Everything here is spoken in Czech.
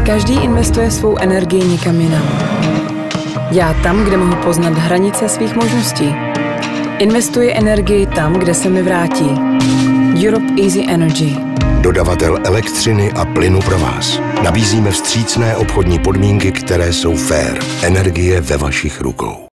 Každý investuje svou energii někam jinam. Já tam, kde mohu poznat hranice svých možností. Investuji energii tam, kde se mi vrátí. Europe Easy Energy. Dodavatel elektřiny a plynu pro vás. Nabízíme vstřícné obchodní podmínky, které jsou fair. Energie ve vašich rukou.